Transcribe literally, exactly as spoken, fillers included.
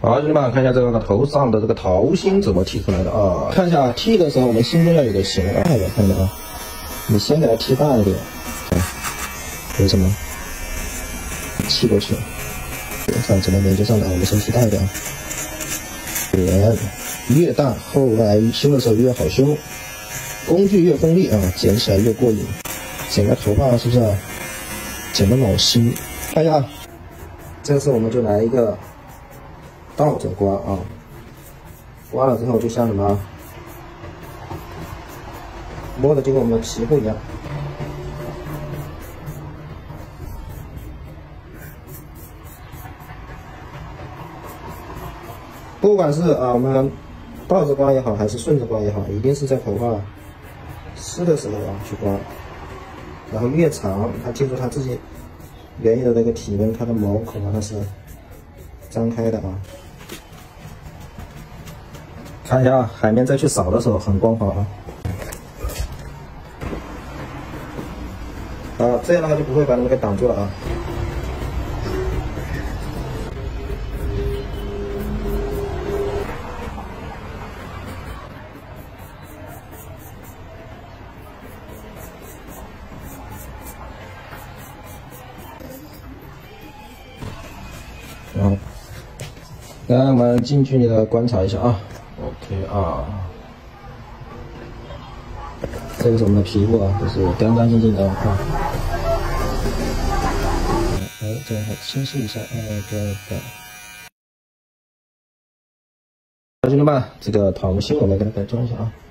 好，兄弟们，看一下这个头上的这个桃心怎么剃出来的啊？看一下剃的时候，我们心中要有个形啊，看到啊，你先给它剃大一点，为什么？剃过去，看怎么连接上的，我们先剃大一点，点越大，后来修的时候越好修，工具越锋利啊，剪起来越过瘾。剪个头发是不是、啊？剪的老新，看一下，这次我们就来一个。倒着刮啊，刮了之后就像什么，摸的就跟我们的皮肤一样。不管是啊我们倒着刮也好，还是顺着刮也好，一定是在头发湿的时候啊去刮，然后越长，它记住它自己原有的那个体温，它的毛孔啊它是张开的啊。看一下海绵再去扫的时候很光滑啊，啊，这样的话就不会把你们给挡住了啊。然后，来我们近距离的观察一下啊。OK 啊，这个是我们的皮肤啊，都是干干净净的啊。哎，这样清晰一下，哎，对对。好，兄弟们，这个桃心我们给它改装一下啊。